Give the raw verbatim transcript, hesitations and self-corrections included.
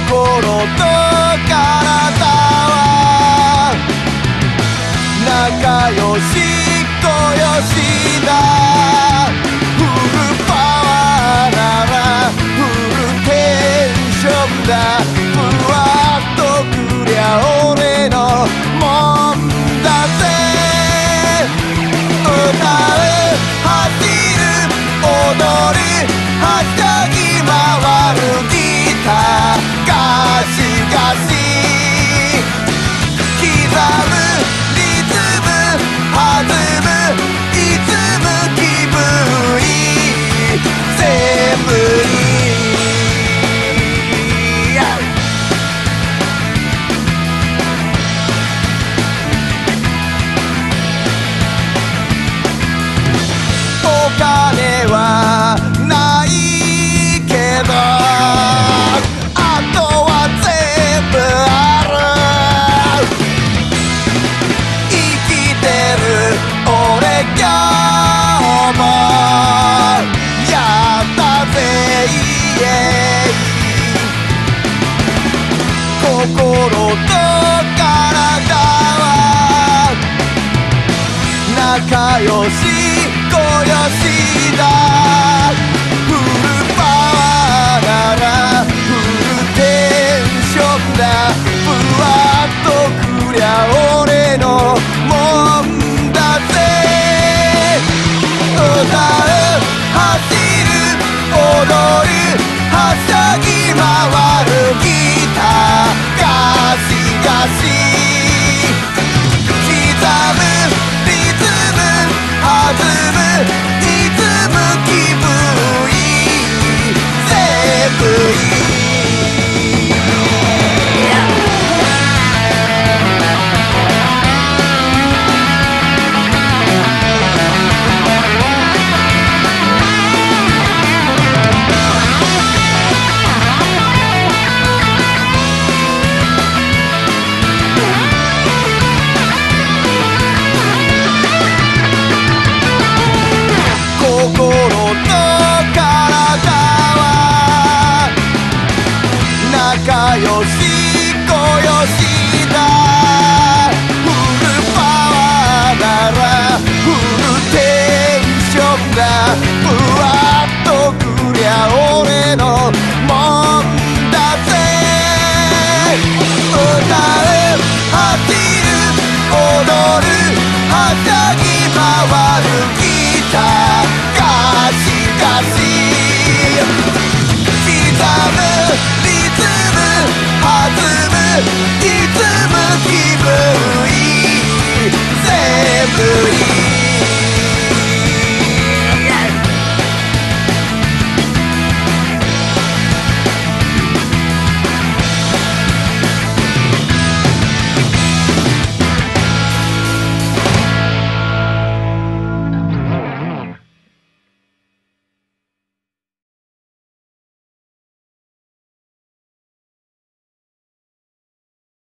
心と体は仲良しこよしだ。フルパワーならフルテンションだ。ふわっとくりゃ俺のもんだぜ。歌う走る踊るはしゃぎ回るギターガシガシ刻むリズム弾むリズム気分いい全部いい。お金はないけどあとは全部ある。生きてる俺今日もやったぜイエイ。心と体は仲良しこよしだ。フルパワーならフルテンションだ。ふわっとくりゃ俺のもんだぜ。歌う走る踊るはしゃぎ回るギターガシガシ刻むリズム弾むリズム気分いい全部いい。心と体は仲良し